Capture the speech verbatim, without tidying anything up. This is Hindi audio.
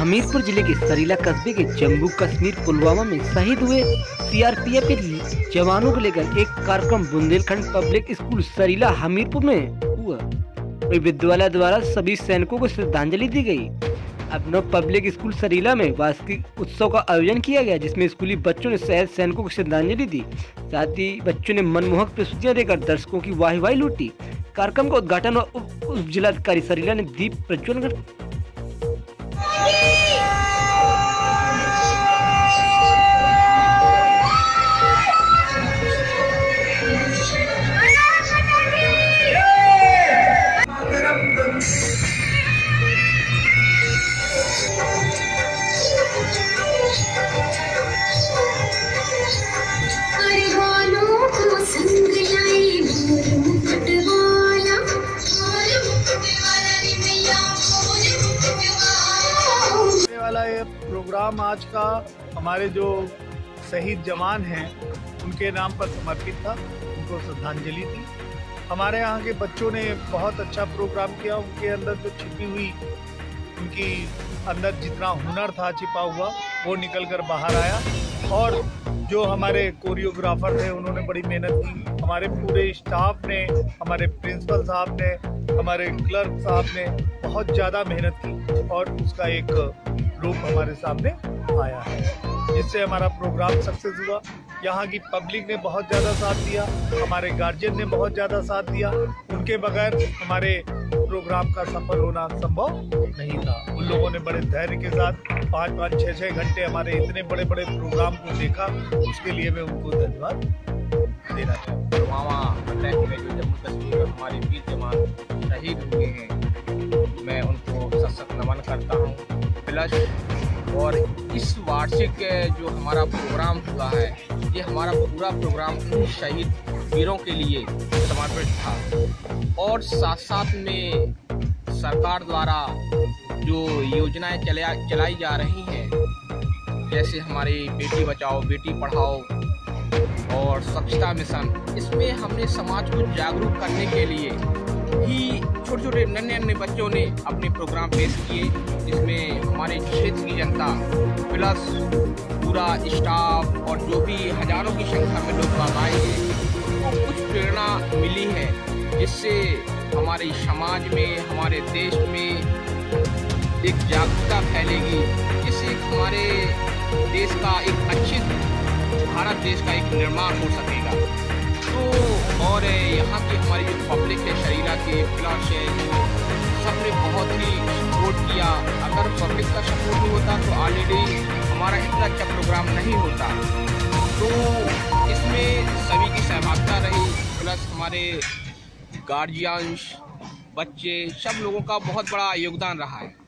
हमीरपुर जिले के सरीला कस्बे के जम्मू कश्मीर पुलवामा में शहीद हुए सीआरपीएफ के जवानों को लेकर एक कार्यक्रम बुंदेलखंड पब्लिक स्कूल सरीला हमीरपुर में हुआ। विद्यालय द्वारा सभी सैनिकों को श्रद्धांजलि दी गई। अभिनव पब्लिक स्कूल सरीला में वार्षिक उत्सव का आयोजन किया गया, जिसमें स्कूली बच्चों ने शहीद सैनिकों को श्रद्धांजलि दी। साथ ही बच्चों ने मनमोहक प्रस्तुतियां देकर दर्शकों की वाहवाही लूटी। कार्यक्रम का उद्घाटन उप जिलाधिकारी सरीला ने दीप प्रज्वलन कर वाला ये प्रोग्राम आज का हमारे जो शहीद जवान हैं उनके नाम पर समर्पित था, उनको श्रद्धांजलि थी। हमारे यहाँ के बच्चों ने बहुत अच्छा प्रोग्राम किया। उनके अंदर जो छिपी हुई, उनकी अंदर जितना हुनर था छिपा हुआ, वो निकल कर बाहर आया। और जो हमारे कोरियोग्राफर थे उन्होंने बड़ी मेहनत की। हमारे पूरे स्टाफ ने, हमारे प्रिंसिपल साहब ने, हमारे क्लर्क साहब ने बहुत ज़्यादा मेहनत की और उसका एक रूप हमारे सामने आया है, जिससे हमारा प्रोग्राम सक्सेस हुआ। यहाँ की पब्लिक ने बहुत ज़्यादा साथ दिया, हमारे गार्जियन ने बहुत ज़्यादा साथ दिया। उनके बगैर हमारे प्रोग्राम का सफल होना संभव नहीं था। उन लोगों ने बड़े धैर्य के साथ पाँच पाँच छः छः घंटे हमारे इतने बड़े बड़े प्रोग्राम को देखा। उसके लिए मैं उनको धन्यवाद देना चाहूँगा। पुलवामा अटैक में जो जम्मू कश्मीर में हमारे वीर जवान शहीद हुए हैं, मैं उनको सत सत नमन करता हूँ। प्लस और इस वार्षिक जो हमारा प्रोग्राम हुआ है, ये हमारा पूरा प्रोग्राम उन शहीद वीरों के लिए समर्पित था। और साथ साथ में सरकार द्वारा जो योजनाएं चला चलाई जा रही हैं, जैसे हमारी बेटी बचाओ बेटी पढ़ाओ और स्वच्छता मिशन, इसमें हमने समाज को जागरूक करने के लिए ही छोटे छोटे नन्हे नन्हे बच्चों ने अपने प्रोग्राम पेश किए, जिसमें हमारे क्षेत्र की जनता प्लस पूरा स्टाफ और जो भी हजारों की संख्या में लोग आए हैं, उनको कुछ प्रेरणा मिली है, जिससे हमारे समाज में, हमारे देश में एक जागरूकता फैलेगी, जिससे हमारे देश का एक अच्छे भारत देश का एक निर्माण हो सकेगा। तो और यहाँ की हमारी जो पब्लिक है, सरीला के प्लस है, सबने बहुत ही सपोर्ट किया। अगर पब्लिक का सपोर्ट नहीं होता तो ऑलरेडी हमारा इतना अच्छा प्रोग्राम नहीं होता। तो इसमें सभी की सहभागिता रही, प्लस हमारे गार्जियंस, बच्चे, सब लोगों का बहुत बड़ा योगदान रहा है।